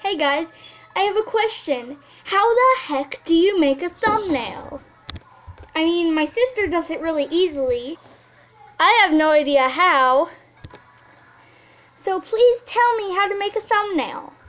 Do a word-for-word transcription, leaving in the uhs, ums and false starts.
Hey guys, I have a question. How the heck do you make a thumbnail? I mean, my sister does it really easily. I have no idea how. So please tell me how to make a thumbnail.